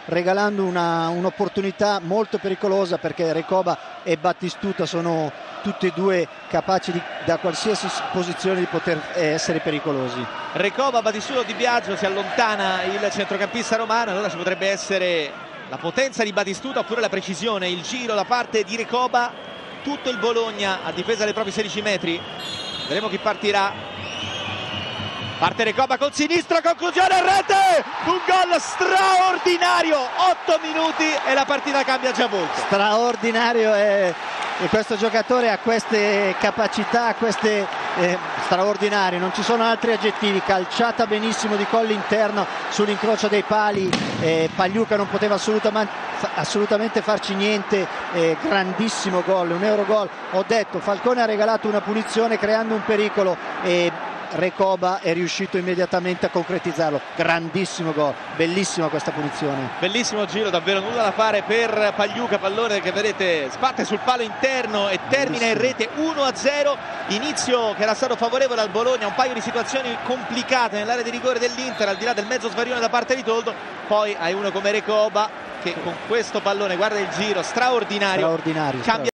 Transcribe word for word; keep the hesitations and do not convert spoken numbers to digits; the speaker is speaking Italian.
regalando un'opportunità molto pericolosa, perché Recoba e Battistuta sono tutti e due capaci di, da qualsiasi posizione di poter essere pericolosi. Recoba, Battistuta, Di Biagio, si allontana il centrocampista romano. Allora ci potrebbe essere la potenza di Battistuta oppure la precisione, il giro da parte di Recoba. Tutto il Bologna a difesa dei propri sedici metri. Vedremo chi partirà. Parte Recoba col sinistro, conclusione a rete, un gol straordinario, otto minuti e la partita cambia già molto. Straordinario, è, e questo giocatore ha queste capacità, queste eh, straordinarie, non ci sono altri aggettivi. Calciata benissimo di collo interno sull'incrocio dei pali, eh, Pagliuca non poteva assolutamente, assolutamente farci niente, eh, grandissimo gol, un Eurogol. Ho detto, Falcone ha regalato una punizione creando un pericolo e Recoba è riuscito immediatamente a concretizzarlo. Grandissimo gol, bellissima questa punizione. Bellissimo giro, davvero nulla da fare per Pagliuca, pallone che vedete sbatte sul palo interno e termina in rete uno a zero. Inizio che era stato favorevole al Bologna, un paio di situazioni complicate nell'area di rigore dell'Inter, al di là del mezzo svarione da parte di Toldo. Poi hai uno come Recoba che con questo pallone, guarda il giro straordinario, straordinario, cambia